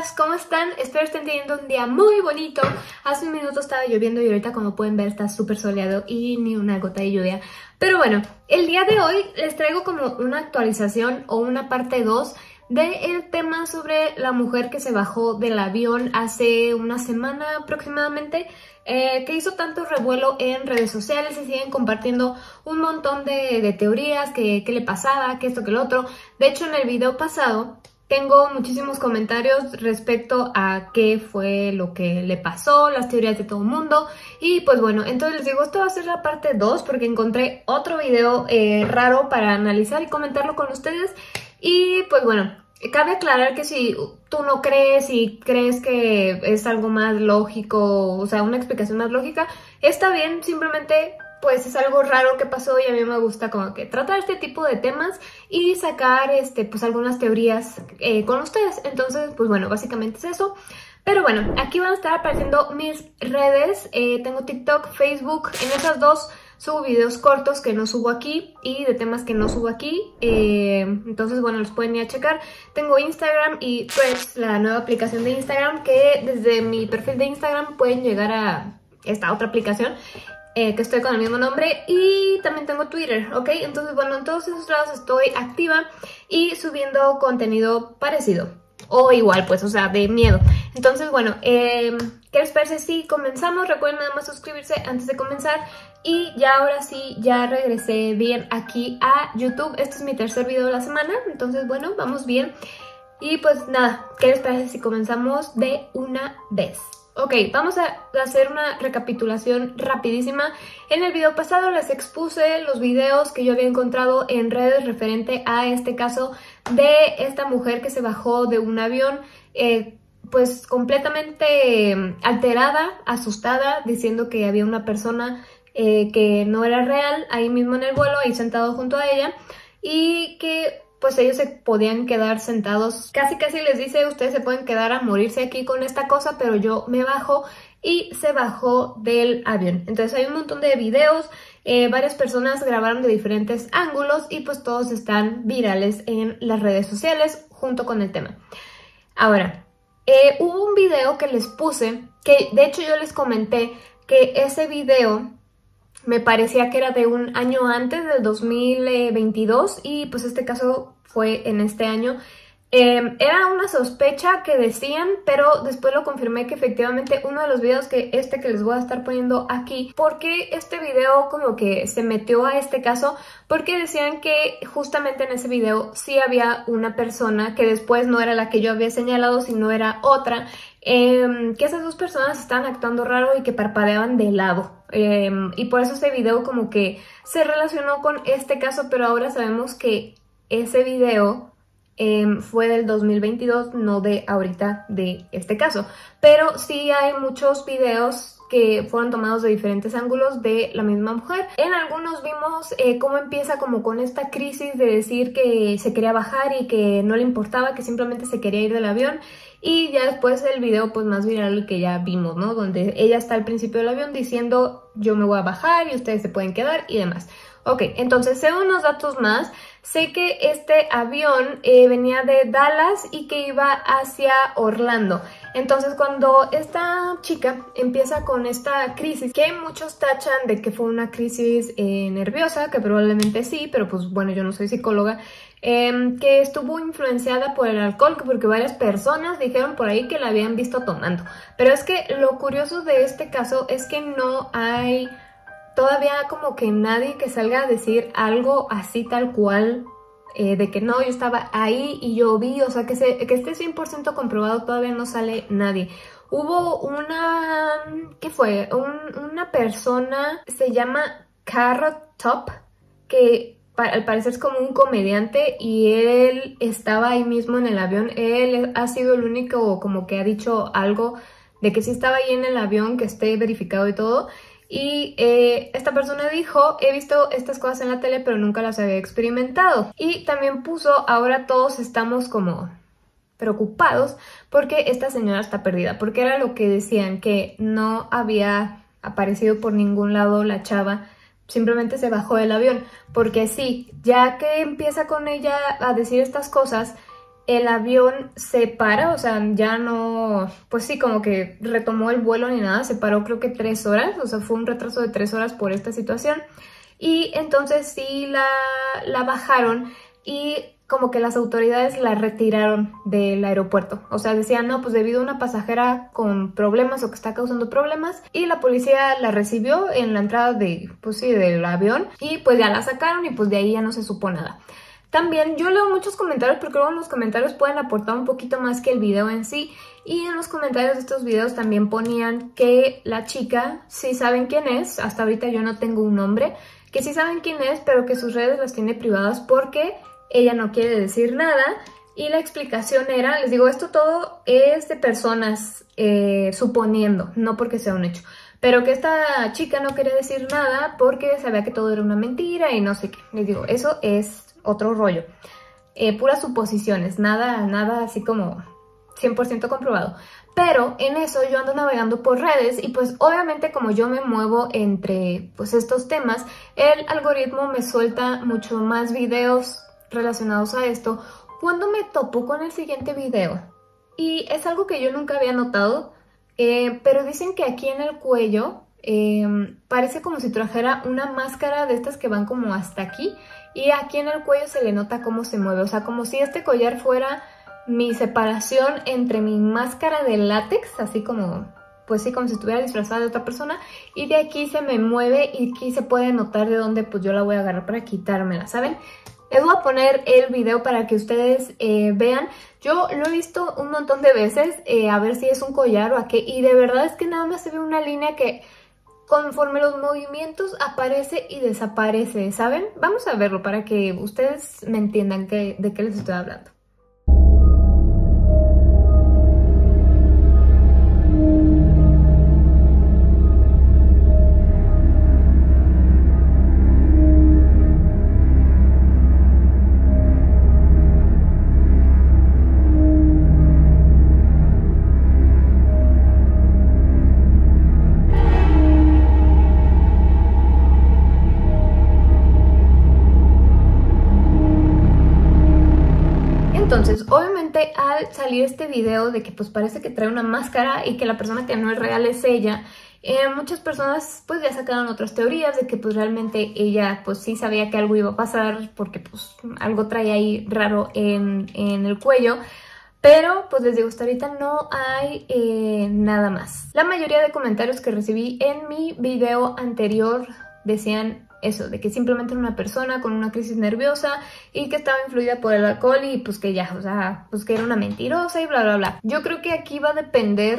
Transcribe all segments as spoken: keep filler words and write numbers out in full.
amigas, ¿cómo están? Espero estén teniendo un día muy bonito. Hace un minuto estaba lloviendo y ahorita, como pueden ver, está súper soleado y ni una gota de lluvia. Pero bueno, el día de hoy les traigo como una actualización o una parte dos del tema sobre la mujer que se bajó del avión hace una semana aproximadamente, eh, que hizo tanto revuelo en redes sociales. Se siguen compartiendo un montón de, de teorías, que, que le pasaba, que esto, que lo otro. De hecho, en el video pasado tengo muchísimos comentarios respecto a qué fue lo que le pasó, las teorías de todo el mundo. Y pues bueno, entonces les digo, esto va a ser la parte dos porque encontré otro video eh, raro para analizar y comentarlo con ustedes. Y pues bueno, cabe aclarar que si tú no crees y crees que es algo más lógico, o sea, una explicación más lógica, está bien, simplemente pues es algo raro que pasó y a mí me gusta como que tratar este tipo de temas y sacar este pues algunas teorías eh, con ustedes. Entonces pues bueno, básicamente es eso. Pero bueno, aquí van a estar apareciendo mis redes. eh, tengo TikTok, Facebook, en esas dos subo videos cortos que no subo aquí y de temas que no subo aquí, eh, entonces bueno, los pueden ir a checar. Tengo Instagram y Threads, la nueva aplicación de Instagram, que desde mi perfil de Instagram pueden llegar a esta otra aplicación, eh, que estoy con el mismo nombre. Y también tengo Twitter, ¿ok? Entonces bueno, en todos esos lados estoy activa y subiendo contenido parecido o igual, pues, o sea, de miedo. Entonces bueno, eh, ¿qué les parece si comenzamos? Recuerden nada más suscribirse antes de comenzar. Y ya ahora sí, ya regresé bien aquí a YouTube. Este es mi tercer video de la semana, entonces bueno, vamos bien. Y pues nada, ¿qué les parece si comenzamos de una vez? Ok, vamos a hacer una recapitulación rapidísima. En el video pasado les expuse los videos que yo había encontrado en redes referente a este caso de esta mujer que se bajó de un avión, eh, pues completamente alterada, asustada, diciendo que había una persona Eh, que no era real ahí mismo en el vuelo, ahí sentado junto a ella, y que pues ellos se podían quedar sentados, casi casi les dice, ustedes se pueden quedar a morirse aquí con esta cosa, pero yo me bajo, y se bajó del avión. Entonces hay un montón de videos, eh, varias personas grabaron de diferentes ángulos y pues todos están virales en las redes sociales junto con el tema. Ahora, eh, hubo un video que les puse, que de hecho yo les comenté que ese video me parecía que era de un año antes, del dos mil veintidós, y pues este caso fue en este año. Eh, era una sospecha que decían, pero después lo confirmé que efectivamente uno de los videos, que este que les voy a estar poniendo aquí, porque este video como que se metió a este caso, porque decían que justamente en ese video sí había una persona que después no era la que yo había señalado, sino era otra, eh, que esas dos personas estaban actuando raro y que parpadeaban de lado. Eh, y por eso ese video como que se relacionó con este caso, pero ahora sabemos que ese video eh, fue del dos mil veintidós, no de ahorita de este caso. Pero sí hay muchos videos que fueron tomados de diferentes ángulos de la misma mujer. En algunos vimos eh, cómo empieza como con esta crisis de decir que se quería bajar y que no le importaba, que simplemente se quería ir del avión. Y ya después el video pues más viral que ya vimos, ¿no? Donde ella está al principio del avión diciendo yo me voy a bajar y ustedes se pueden quedar y demás. Ok, entonces según unos datos más, sé que este avión eh, venía de Dallas y que iba hacia Orlando. Entonces cuando esta chica empieza con esta crisis, que muchos tachan de que fue una crisis eh, nerviosa, que probablemente sí, pero pues bueno, yo no soy psicóloga, eh, que estuvo influenciada por el alcohol, porque varias personas dijeron por ahí que la habían visto tomando. Pero es que lo curioso de este caso es que no hay todavía como que nadie que salga a decir algo así tal cual, eh, de que no, yo estaba ahí y yo vi, o sea, que, se, que esté cien por ciento comprobado, todavía no sale nadie. Hubo una, ¿qué fue? Un, una persona, se llama Carrot Top, que al parecer es como un comediante y él estaba ahí mismo en el avión. Él ha sido el único como que ha dicho algo de que sí estaba ahí en el avión, que esté verificado y todo. Y eh, esta persona dijo, he visto estas cosas en la tele pero nunca las había experimentado. Y también puso, ahora todos estamos como preocupados porque esta señora está perdida, porque era lo que decían, que no había aparecido por ningún lado la chava, simplemente se bajó del avión. Porque sí, ya que empieza con ella a decir estas cosas, el avión se para, o sea, ya no, pues sí, como que retomó el vuelo ni nada, se paró creo que tres horas, o sea, fue un retraso de tres horas por esta situación. Y entonces sí la, la bajaron y como que las autoridades la retiraron del aeropuerto. O sea, decían, no, pues debido a una pasajera con problemas o que está causando problemas. Y la policía la recibió en la entrada de, pues sí, del avión. Y pues ya la sacaron y pues de ahí ya no se supo nada. También yo leo muchos comentarios porque luego en los comentarios pueden aportar un poquito más que el video en sí. Y en los comentarios de estos videos también ponían que la chica, sí saben quién es, hasta ahorita yo no tengo un nombre, que sí saben quién es, pero que sus redes las tiene privadas porque ella no quiere decir nada. Y la explicación era, les digo, esto todo es de personas eh, suponiendo, no porque sea un hecho. Pero que esta chica no quería decir nada porque sabía que todo era una mentira y no sé qué. Les digo, eso es otro rollo. Eh, puras suposiciones, nada, nada así como cien por ciento comprobado. Pero en eso yo ando navegando por redes y pues obviamente como yo me muevo entre pues estos temas, el algoritmo me suelta mucho más videos relacionados a esto cuando me topo con el siguiente video. Y es algo que yo nunca había notado, eh, pero dicen que aquí en el cuello eh, parece como si trajera una máscara de estas que van como hasta aquí y aquí en el cuello se le nota cómo se mueve, o sea, como si este collar fuera mi separación entre mi máscara de látex, así como, pues sí, como si estuviera disfrazada de otra persona, y de aquí se me mueve y aquí se puede notar de dónde pues yo la voy a agarrar para quitármela, ¿saben? Les voy a poner el video para que ustedes eh, vean. Yo lo he visto un montón de veces, eh, a ver si es un collar o a qué, y de verdad es que nada más se ve una línea que conforme los movimientos aparece y desaparece, ¿saben? Vamos a verlo para que ustedes me entiendan que, de qué les estoy hablando. Entonces, obviamente al salir este video de que pues parece que trae una máscara y que la persona que no es real es ella, eh, muchas personas pues ya sacaron otras teorías de que pues realmente ella pues sí sabía que algo iba a pasar porque pues algo trae ahí raro en, en el cuello. Pero, pues les digo, hasta ahorita no hay eh, nada más. La mayoría de comentarios que recibí en mi video anterior decían eso, de que simplemente era una persona con una crisis nerviosa y que estaba influida por el alcohol y pues que ya, o sea, pues que era una mentirosa y bla, bla, bla. Yo creo que aquí va a depender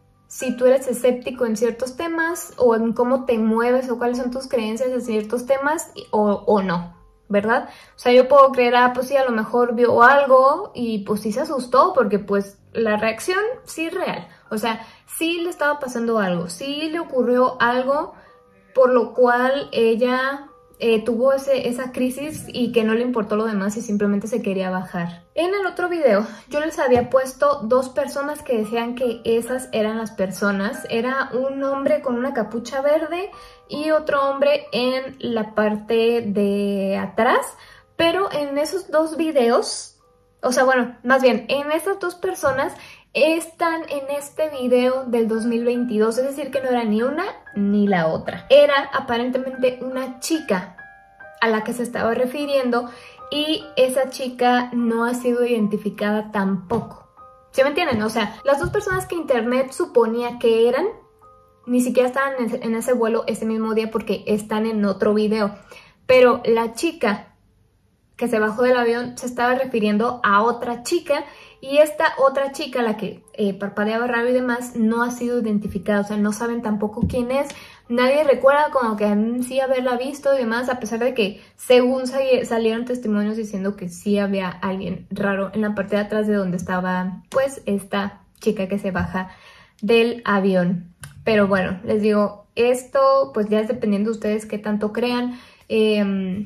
si tú eres escéptico en ciertos temas o en cómo te mueves o cuáles son tus creencias en ciertos temas o, o no, ¿verdad? O sea, yo puedo creer, ah, pues sí, a lo mejor vio algo y pues sí se asustó porque pues la reacción sí es real. O sea, sí le estaba pasando algo, sí le ocurrió algo por lo cual ella eh, tuvo ese, esa crisis y que no le importó lo demás y simplemente se quería bajar. En el otro video yo les había puesto dos personas que decían que esas eran las personas. Era un hombre con una capucha verde y otro hombre en la parte de atrás, pero en esos dos videos, o sea, bueno, más bien, en esas dos personas están en este video del dos mil veintidós, es decir que no era ni una ni la otra. Era aparentemente una chica a la que se estaba refiriendo y esa chica no ha sido identificada tampoco. ¿Sí me entienden? O sea, las dos personas que internet suponía que eran, ni siquiera estaban en ese vuelo ese mismo día porque están en otro video. Pero la chica que se bajó del avión se estaba refiriendo a otra chica y esta otra chica, la que eh, parpadeaba raro y demás, no ha sido identificada, o sea, no saben tampoco quién es, nadie recuerda como que mm, sí haberla visto y demás, a pesar de que según salieron testimonios diciendo que sí había alguien raro en la parte de atrás de donde estaba pues esta chica que se baja del avión. Pero bueno, les digo, esto pues ya es dependiendo de ustedes qué tanto crean. eh,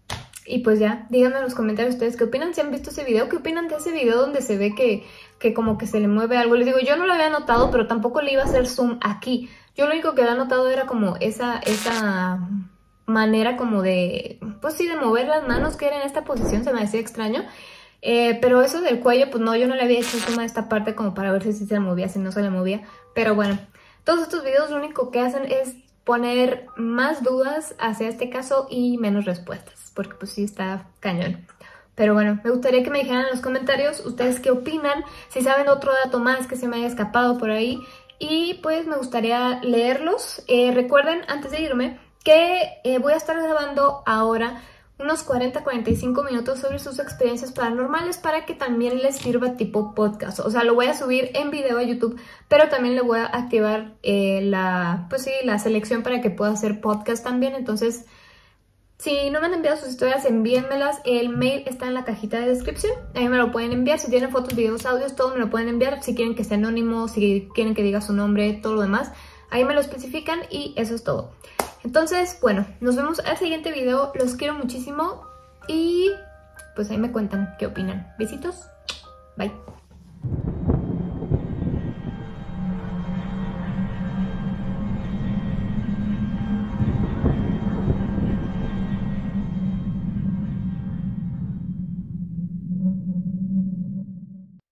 Y pues ya, díganme en los comentarios ustedes qué opinan, si han visto ese video, qué opinan de ese video donde se ve que, que como que se le mueve algo. Les digo, yo no lo había notado, pero tampoco le iba a hacer zoom aquí. Yo lo único que había notado era como esa, esa manera como de, pues sí, de mover las manos, que era en esta posición, se me hacía extraño. Eh, pero eso del cuello, pues no, yo no le había hecho suma a esta parte como para ver si sí se le movía, si no se le movía. Pero bueno, todos estos videos lo único que hacen es poner más dudas hacia este caso y menos respuestas, porque pues sí está cañón. Pero bueno, me gustaría que me dijeran en los comentarios ustedes qué opinan, si saben otro dato más que se me haya escapado por ahí. Y pues me gustaría leerlos. Eh, recuerden, antes de irme, que eh, voy a estar grabando ahora unos cuarenta a cuarenta y cinco minutos sobre sus experiencias paranormales para que también les sirva tipo podcast. O sea, lo voy a subir en video a YouTube, pero también le voy a activar eh, la, pues sí, la selección para que pueda hacer podcast también. Entonces, si no me han enviado sus historias, envíenmelas. El mail está en la cajita de descripción. Ahí me lo pueden enviar. Si tienen fotos, videos, audios, todo me lo pueden enviar. Si quieren que sea anónimo, si quieren que diga su nombre, todo lo demás. Ahí me lo especifican y eso es todo. Entonces, bueno, nos vemos al siguiente video. Los quiero muchísimo y pues ahí me cuentan qué opinan. Besitos. Bye.